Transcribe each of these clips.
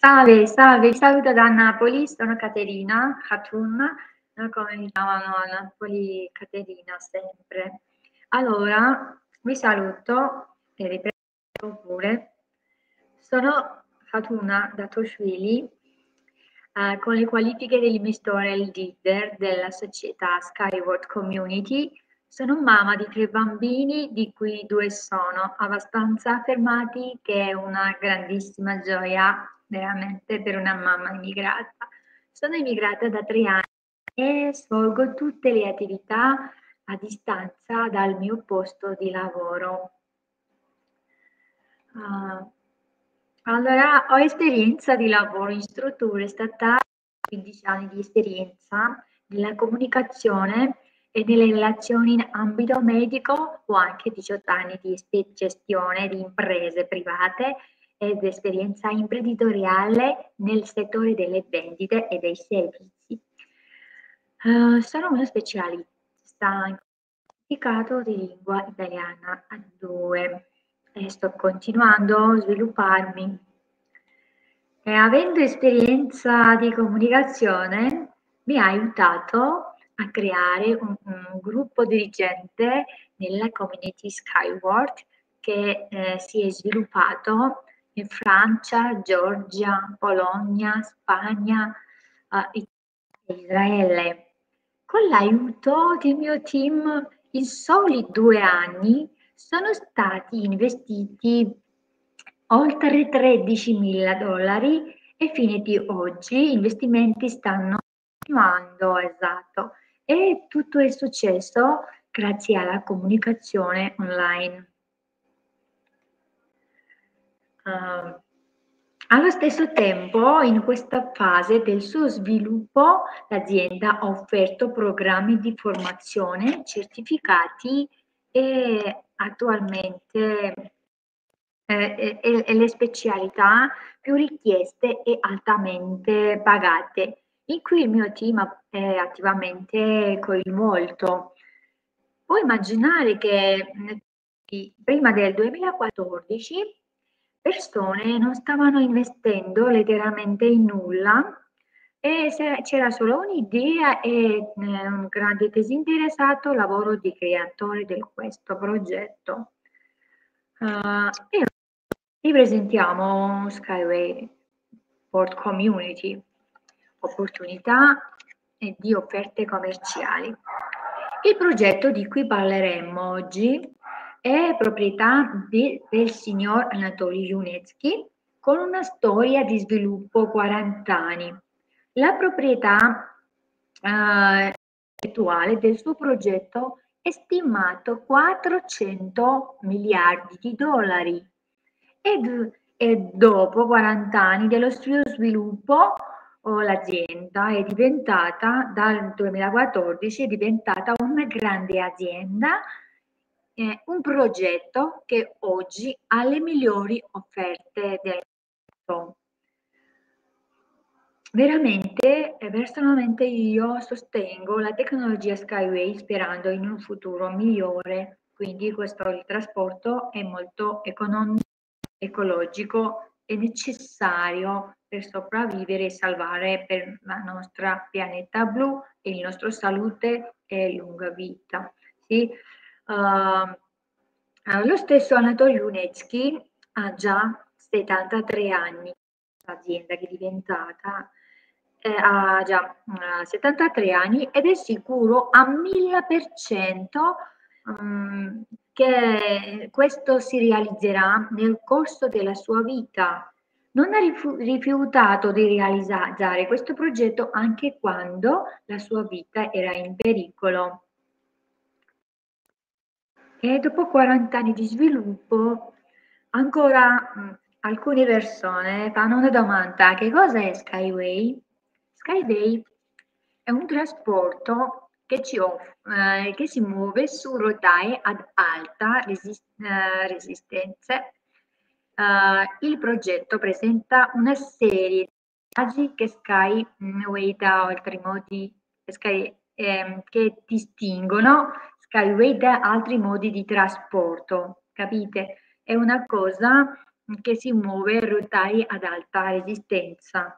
Salve, salve, vi saluto da Napoli, sono Caterina Hatun, come mi chiamano a Napoli, Caterina sempre. Allora, vi saluto e riprendo pure. Sono Hatuna Datoshvili, con le qualifiche dell'investore e leader della società Skyward Community. Sono mamma di 3 bambini, di cui 2 sono abbastanza affermati, che è una grandissima gioia veramente per una mamma immigrata. Sono immigrata da 3 anni e svolgo tutte le attività a distanza dal mio posto di lavoro. Allora, ho esperienza di lavoro in strutture statali, 15 anni di esperienza nella comunicazione e nelle relazioni in ambito medico, o anche 18 anni di gestione di imprese private ed esperienza imprenditoriale nel settore delle vendite e dei servizi. Sono uno specialista in certificato di lingua italiana A2 e sto continuando a svilupparmi. E avendo esperienza di comunicazione mi ha aiutato a creare un gruppo dirigente nella community Skyward che si è sviluppato in Francia, Georgia, Polonia, Spagna, Italia e Israele. Con l'aiuto del mio team, in soli 2 anni sono stati investiti oltre $13.000 e fine di oggi gli investimenti stanno continuando, esatto, e tutto è successo grazie alla comunicazione online. Allo stesso tempo, in questa fase del suo sviluppo, l'azienda ha offerto programmi di formazione certificati e attualmente le specialità più richieste e altamente pagate, in cui il mio team è attivamente coinvolto. Puoi immaginare che prima del 2014 persone non stavano investendo letteralmente in nulla e c'era solo un'idea e un grande disinteressato lavoro di creatore di questo progetto. E vi presentiamo Skyway Port Community, opportunità e di offerte commerciali. Il progetto di cui parleremo oggi è proprietà del signor Anatoly Yunetsky, con una storia di sviluppo 40 anni. La proprietà attuale del suo progetto è stimato $400 miliardi e dopo 40 anni dello suo sviluppo l'azienda è diventata, dal 2014, è diventata una grande azienda, un progetto che oggi ha le migliori offerte del mondo. Veramente, personalmente io sostengo la tecnologia Skyway sperando in un futuro migliore, quindi questo il trasporto è molto economico, ecologico e necessario per sopravvivere e salvare per la nostra pianeta blu e la nostra salute e lunga vita. Sì? Lo stesso Anatoly Yunetsky ha già 73 anni, l'azienda che è diventata ha già 73 anni ed è sicuro a 1000% che questo si realizzerà nel corso della sua vita. Non ha rifiutato di realizzare questo progetto anche quando la sua vita era in pericolo. E dopo 40 anni di sviluppo, ancora alcune persone fanno una domanda: che cosa è Skyway? Skyway è un trasporto che che si muove su rotaie ad alta resistenza. Il progetto presenta una serie di vantaggi che Skyway da altri modi che distinguono Skyway da altri modi di trasporto, capite? È una cosa che si muove in rotaie ad alta resistenza.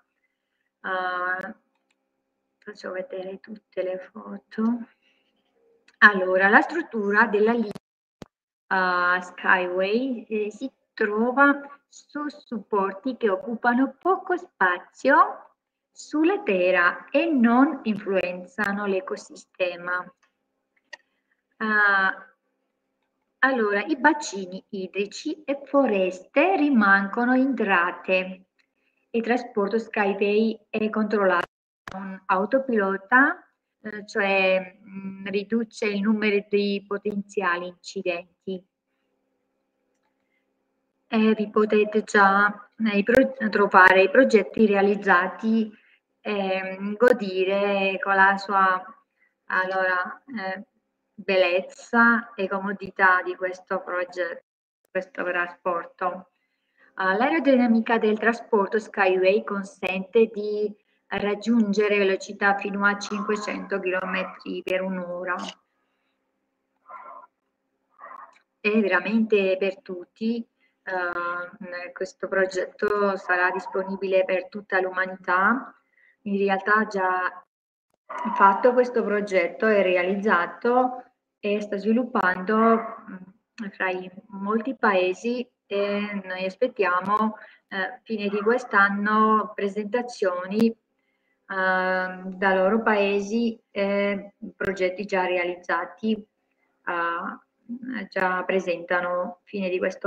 Faccio vedere tutte le foto. Allora, la struttura della linea Skyway si trova su supporti che occupano poco spazio sulla Terra e non influenzano l'ecosistema. Allora, i bacini idrici e foreste rimangono idrate. Il trasporto Skyway è controllato da un autopilota, cioè riduce il numero di potenziali incidenti. Vi potete già trovare i progetti realizzati e godere con la sua allora, bellezza e comodità di questo progetto, questo trasporto. L'aerodinamica del trasporto Skyway consente di raggiungere velocità fino a 500 km per un'ora. È veramente per tutti. Questo progetto sarà disponibile per tutta l'umanità. In realtà già fatto questo progetto è realizzato e sta sviluppando fra i molti paesi e noi aspettiamo fine di quest'anno presentazioni da loro paesi e progetti già realizzati già presentano fine di questo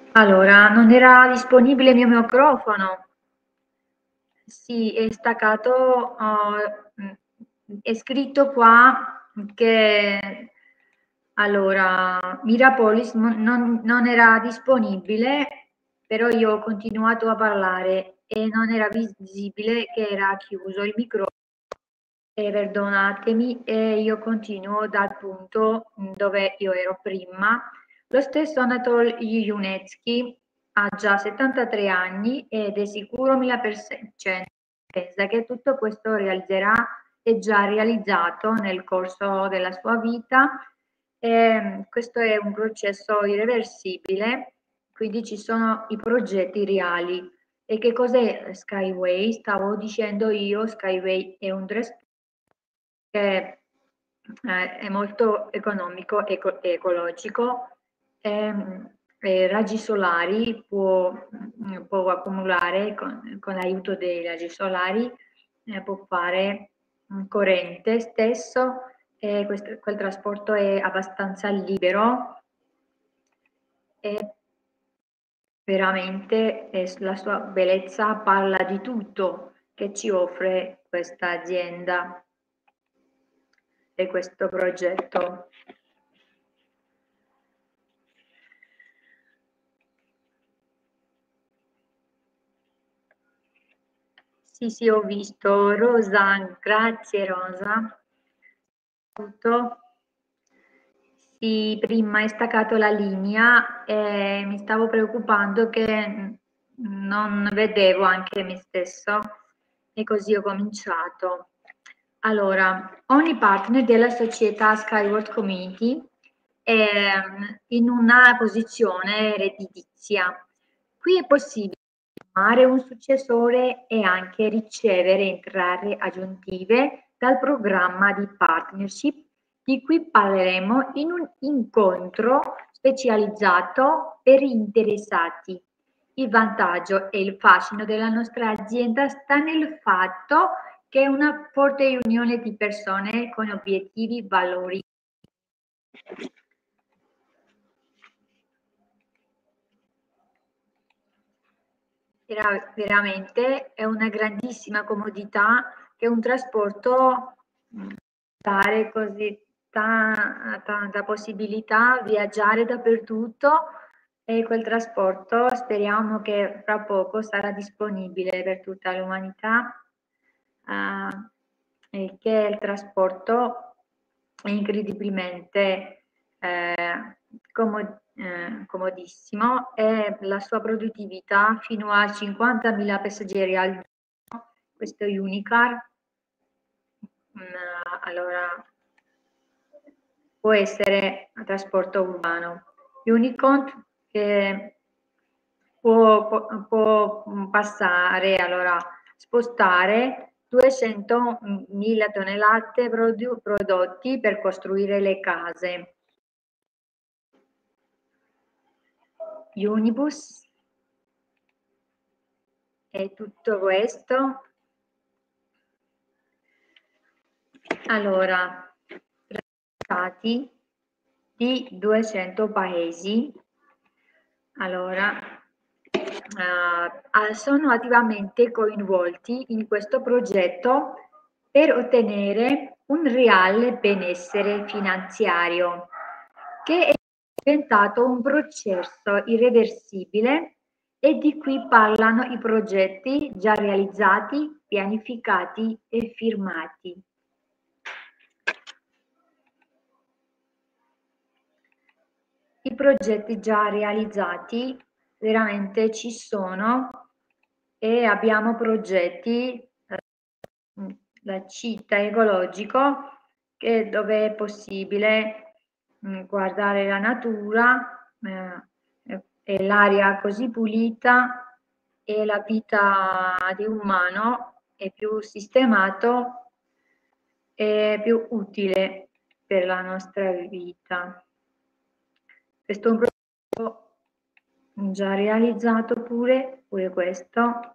Allora, non era disponibile il mio microfono. Sì, è staccato, è scritto qua che allora Mirapolis non era disponibile, però io ho continuato a parlare e non era visibile che era chiuso il microfono. Perdonatemi, e io continuo dal punto dove io ero prima. Lo stesso Anatol Juniecki ha già 73 anni ed è sicuro 1000% pensa che tutto questo realizzerà e già realizzato nel corso della sua vita. Questo è un processo irreversibile, quindi ci sono i progetti reali. E che cos'è Skyway? Stavo dicendo io, Skyway è un trasporto che è molto economico e ecologico. Raggi solari può accumulare con l'aiuto dei raggi solari, può fare corrente stesso, e quel trasporto è abbastanza libero e veramente la sua bellezza parla di tutto che ci offre questa azienda e questo progetto. Sì, sì, ho visto. Rosa, grazie Rosa. Tutto. Sì, prima hai staccato la linea e mi stavo preoccupando che non vedevo anche me stesso e così ho cominciato. Allora, ogni partner della società Skyward Community è in una posizione redditizia. Qui è possibile formare un successore e anche ricevere entrate aggiuntive dal programma di partnership di cui parleremo in un incontro specializzato per interessati. Il vantaggio e il fascino della nostra azienda sta nel fatto che è una forte unione di persone con obiettivi, valori. Veramente è una grandissima comodità che un trasporto dare così tanta possibilità, viaggiare dappertutto, e quel trasporto speriamo che fra poco sarà disponibile per tutta l'umanità, e che il trasporto è incredibilmente comodissimo e la sua produttività fino a 50.000 passeggeri al giorno. Questo è Unicar. Allora, può essere a trasporto urbano. Unicont che può passare, allora, spostare 200.000 tonnellate prodotti per costruire le case. Unibus e tutto questo. Allora, stati di 200 paesi, allora, sono attivamente coinvolti in questo progetto per ottenere un reale benessere finanziario, che è diventato un processo irreversibile e di cui parlano i progetti già realizzati, pianificati e firmati. I progetti già realizzati veramente ci sono e abbiamo progetti, la città ecologico, dove è possibile guardare la natura e l'aria così pulita, e la vita di umano è più sistemato e più utile per la nostra vita. Questo è un progetto già realizzato pure questo.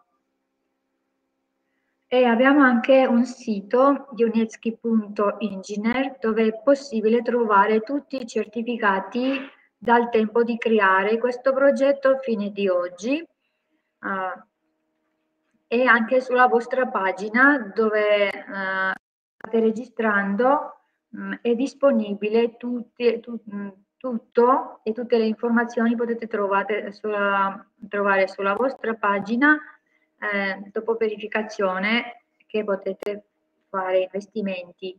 E abbiamo anche un sito, Unetsky.engineer, dove è possibile trovare tutti i certificati dal tempo di creare questo progetto fine di oggi, e anche sulla vostra pagina dove state registrando è disponibile tutto e tutte le informazioni potete trovare sulla vostra pagina dopo verificazione che potete fare investimenti.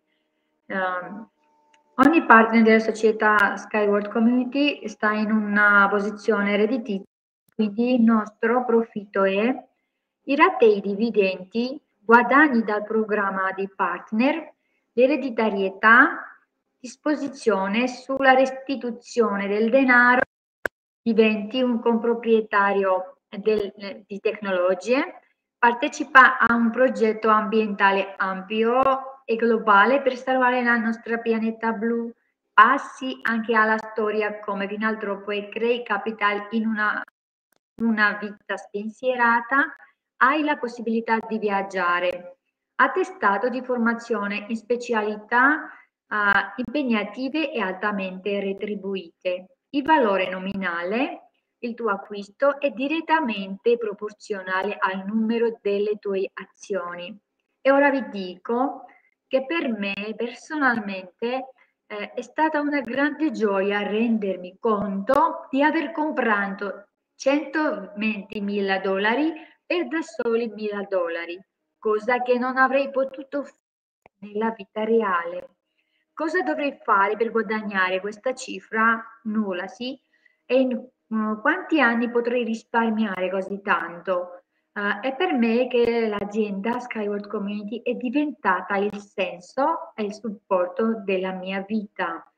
Ogni partner della società Skyward Community sta in una posizione redditizia, quindi il nostro profitto è i ratei dividenti, guadagni dal programma di partner, l'ereditarietà, disposizione sulla restituzione del denaro, diventi un comproprietario di tecnologie, partecipa a un progetto ambientale ampio e globale per salvare la nostra pianeta blu, passi anche alla storia come Rinaldo e crei capital in una vita spensierata, hai la possibilità di viaggiare. Attestato di formazione in specialità impegnative e altamente retribuite. Il valore nominale, il tuo acquisto, è direttamente proporzionale al numero delle tue azioni. E ora vi dico che per me personalmente è stata una grande gioia rendermi conto di aver comprato $120.000 per da soli $1.000, cosa che non avrei potuto fare nella vita reale. Cosa dovrei fare per guadagnare questa cifra? Nulla, sì? E in quanti anni potrei risparmiare così tanto? È per me che l'azienda Skyward Community è diventata il senso e il supporto della mia vita.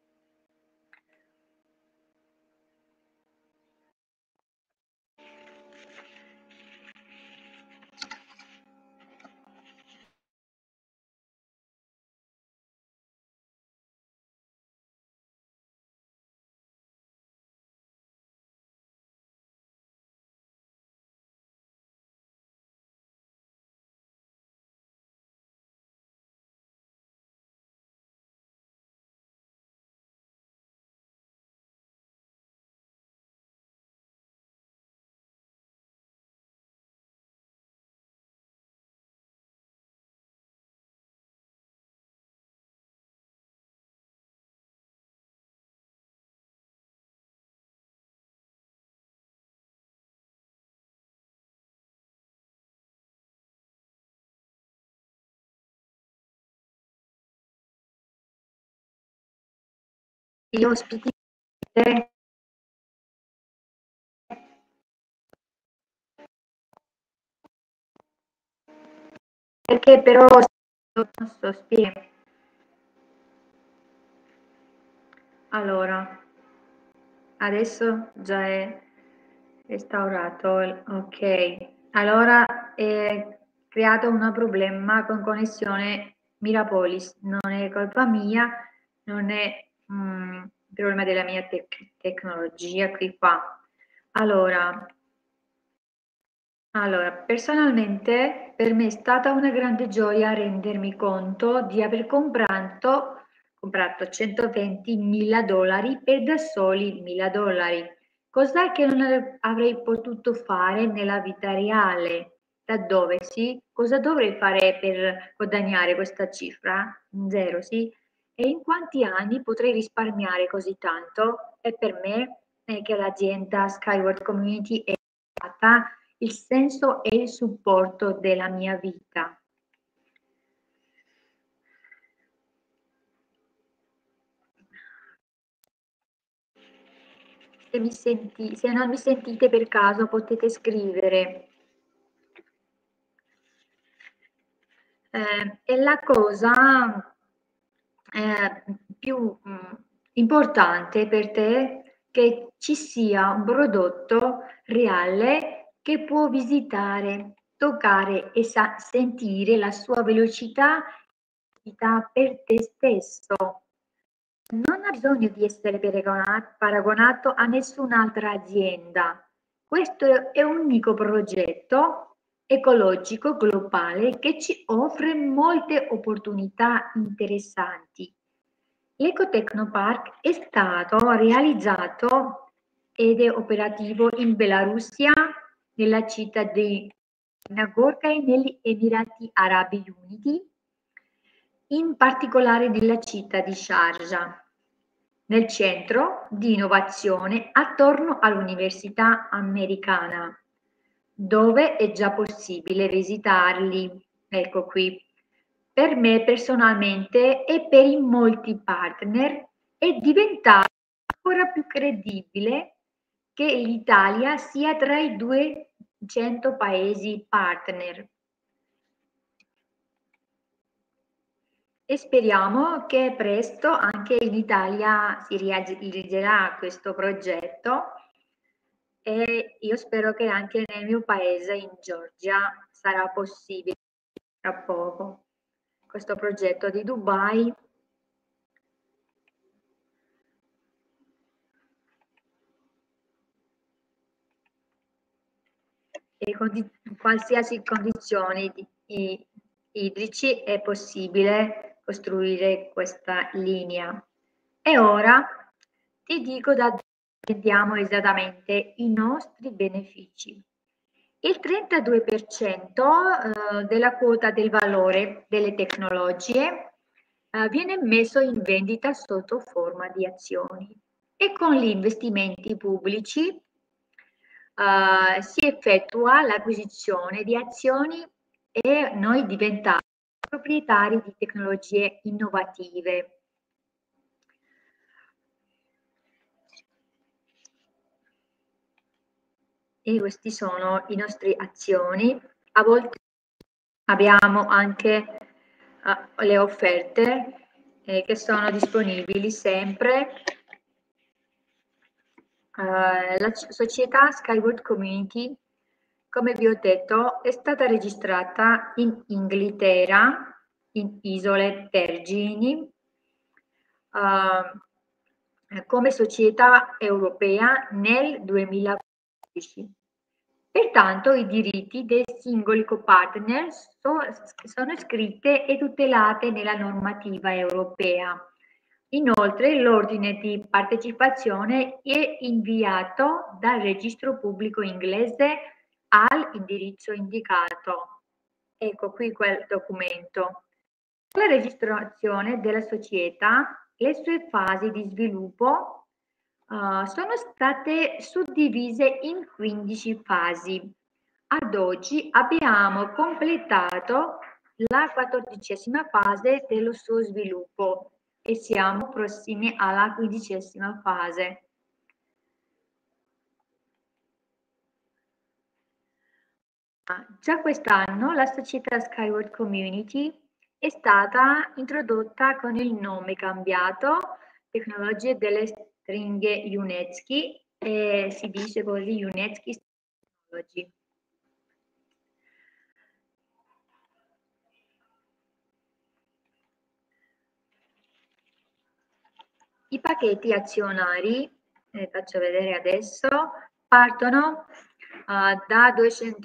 Gli ospiti perché però non so spiegare. Allora, adesso già è restaurato, ok. Allora è creato un problema con connessione Mirapolis, non è colpa mia, non è un problema della mia tecnologia qui qua. Allora, personalmente per me è stata una grande gioia rendermi conto di aver comprato $120.000 per da soli $1.000, cosa che non avrei potuto fare nella vita reale. Da dove sì? Cosa dovrei fare per guadagnare questa cifra? Zero, sì? E in quanti anni potrei risparmiare così tanto? E per me è che l'azienda Skyward Community è stata il senso e il supporto della mia vita. Se non mi sentite per caso potete scrivere. E la cosa più importante per te che ci sia un prodotto reale che può visitare, toccare e sentire la sua velocità per te stesso. Non ha bisogno di essere paragonato a nessun'altra azienda. Questo è un unico progetto ecologico globale che ci offre molte opportunità interessanti. L'Ecotechnopark è stato realizzato ed è operativo in Bielorussia, nella città di Nagorka e negli Emirati Arabi Uniti, in particolare nella città di Sharjah, nel centro di innovazione attorno all'Università Americana, dove è già possibile visitarli. Ecco qui. Per me personalmente e per in molti partner è diventato ancora più credibile che l'Italia sia tra i 200 paesi partner. E speriamo che presto anche in Italia si realizzerà questo progetto e io spero che anche nel mio paese, in Georgia, sarà possibile tra poco. Questo progetto di Dubai e qualsiasi condizioni idrici è possibile costruire questa linea. E ora ti dico da dove prendiamo esattamente i nostri benefici. Il 32% della quota del valore delle tecnologie viene messo in vendita sotto forma di azioni e con gli investimenti pubblici si effettua l'acquisizione di azioni e noi diventiamo proprietari di tecnologie innovative. E questi sono i nostri azioni. A volte abbiamo anche le offerte che sono disponibili sempre. La società Skyward Community, come vi ho detto, è stata registrata in Inghilterra, in Isole Vergini, come società europea nel 2015. Pertanto i diritti dei singoli copartner sono iscritte e tutelate nella normativa europea. Inoltre l'ordine di partecipazione è inviato dal registro pubblico inglese all'indirizzo indicato. Ecco qui quel documento. La registrazione della società, le sue fasi di sviluppo sono state suddivise in 15 fasi. Ad oggi abbiamo completato la 14ª fase dello suo sviluppo e siamo prossimi alla 15ª fase. Già quest'anno la società Skyward Community è stata introdotta con il nome cambiato Tecnologie delle stringhe Uneschi e si dice così Uneschi Technology. I pacchetti azionari, faccio vedere adesso, partono da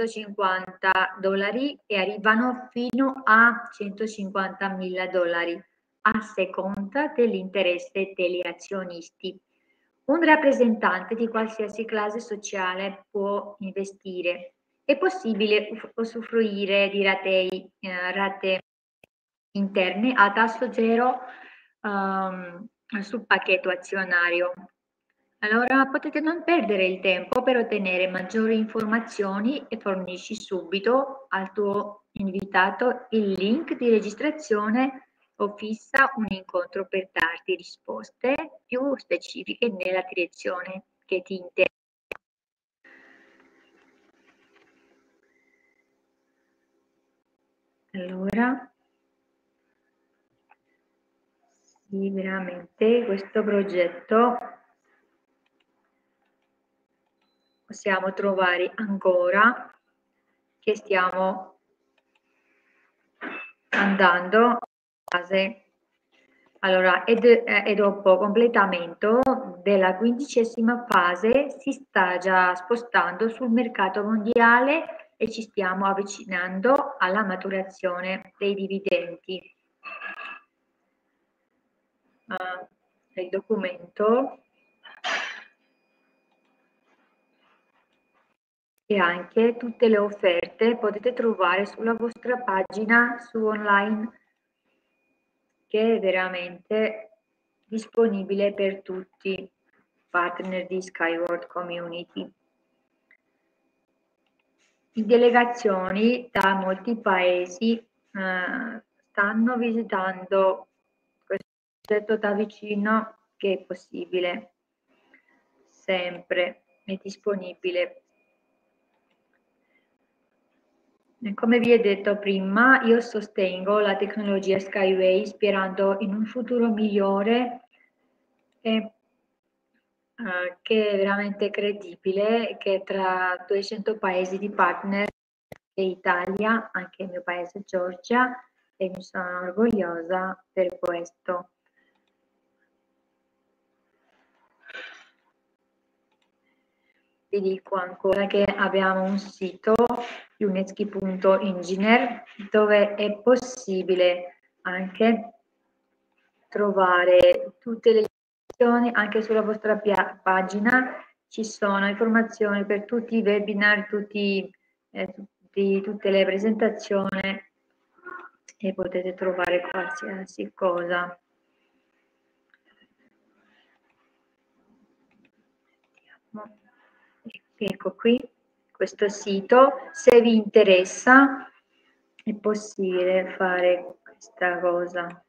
$250 e arrivano fino a $150.000 a seconda dell'interesse degli azionisti. Un rappresentante di qualsiasi classe sociale può investire. È possibile usufruire di rate interne a tasso zero sul pacchetto azionario. Allora potete non perdere il tempo per ottenere maggiori informazioni e fornisci subito al tuo invitato il link di registrazione o fissa un incontro per darti risposte più specifiche nella direzione che ti interessa. Allora, sì, veramente questo progetto possiamo trovare ancora che stiamo andando a fase. Allora, e dopo completamento della 15ª fase si sta già spostando sul mercato mondiale e ci stiamo avvicinando alla maturazione dei dividendi. il documento e anche tutte le offerte potete trovare sulla vostra pagina su online, che è veramente disponibile per tutti partner di Skyward Community. In delegazioni da molti paesi stanno visitando questo progetto da vicino, che è possibile, sempre è disponibile. E come vi ho detto prima, io sostengo la tecnologia Skyway sperando in un futuro migliore e che è veramente credibile, che tra 200 paesi di partner e Italia, anche il mio paese Georgia, e mi sono orgogliosa per questo. Vi dico ancora che abbiamo un sito unetsky.engineer dove è possibile anche trovare tutte le informazioni. Anche sulla vostra pagina ci sono informazioni per tutti i webinar, tutte le presentazioni, e potete trovare qualsiasi cosa. Ecco qui questo sito, se vi interessa è possibile fare questa cosa.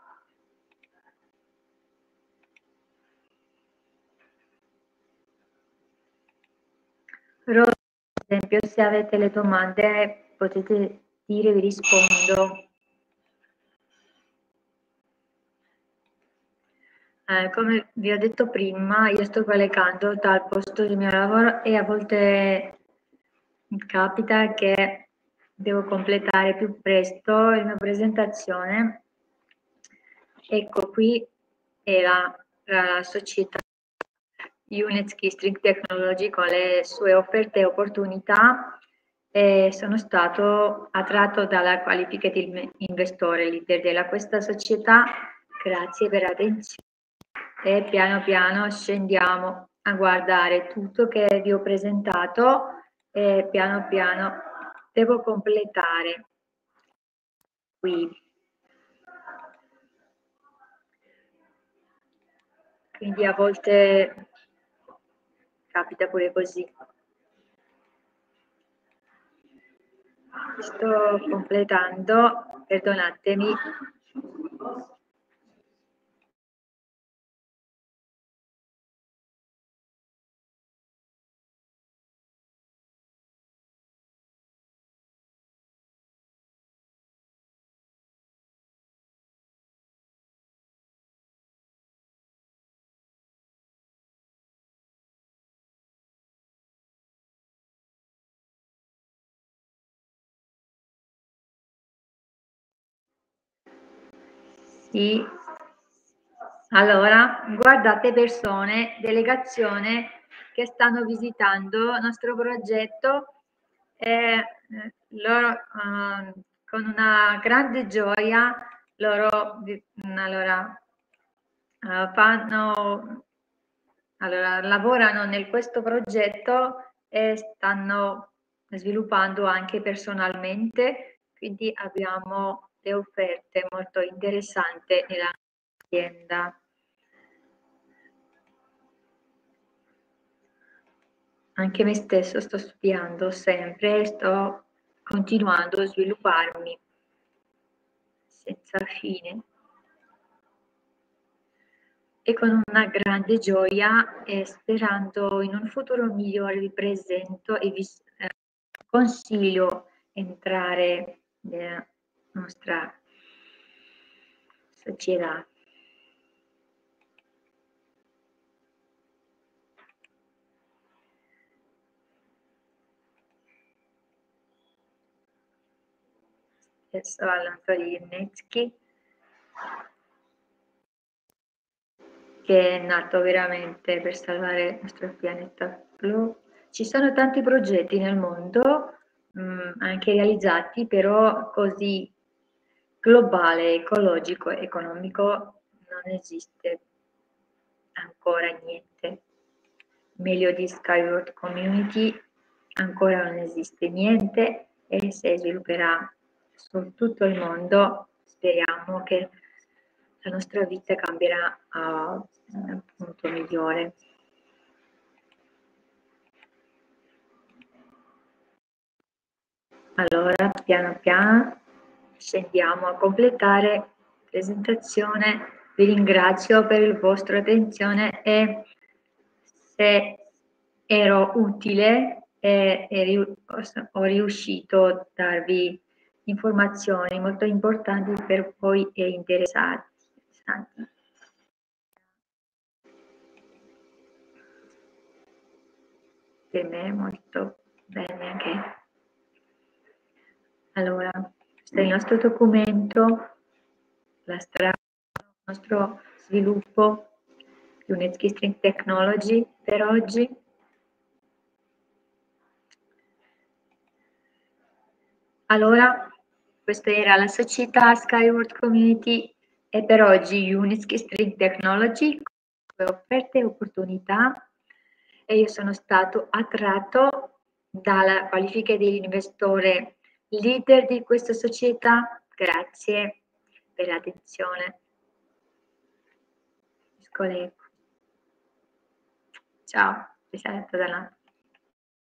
Però, ad esempio, se avete le domande potete dire, vi rispondo. Come vi ho detto prima, io sto collegando dal posto del mio lavoro e a volte mi capita che devo completare più presto la mia presentazione. Ecco, qui è la società Unetsky String Technology con le sue offerte e opportunità. Sono stato attratto dalla Qualificated Investor leader della questa società. Grazie per l'attenzione e piano piano scendiamo a guardare tutto che vi ho presentato e piano piano devo completare qui. Quindi a volte capita pure così. Sto completando, perdonatemi. Sì. Allora, guardate persone, delegazione che stanno visitando il nostro progetto e loro con una grande gioia loro allora, lavorano nel questo progetto e stanno sviluppando anche personalmente, quindi abbiamo le offerte molto interessanti nella azienda. Anche me stesso sto studiando sempre, sto continuando a svilupparmi senza fine e con una grande gioia e sperando in un futuro migliore vi presento e vi consiglio entrare nella nostra società. Adesso all'Antonio Ionneschi, che è nato veramente per salvare il nostro pianeta blu. Ci sono tanti progetti nel mondo, anche realizzati, però così globale, ecologico, economico non esiste ancora niente. Meglio di Skyward Community ancora non esiste niente e si svilupperà su tutto il mondo. Speriamo che la nostra vita cambierà a un punto migliore. Allora, piano piano scendiamo a completare la presentazione. Vi ringrazio per la vostra attenzione e se ero utile ho riuscito a darvi informazioni molto importanti per voi e interessanti. Per me molto bene anche. Allora, questo è il nostro documento, la strada, il nostro sviluppo di Unitsky String Technology per oggi. Allora, questa era la società Skyward Community e per oggi Unitsky String Technology, offerte e opportunità, e io sono stato attratto dalla qualifica dell'investore leader di questa società. Grazie per l'attenzione. Ciao,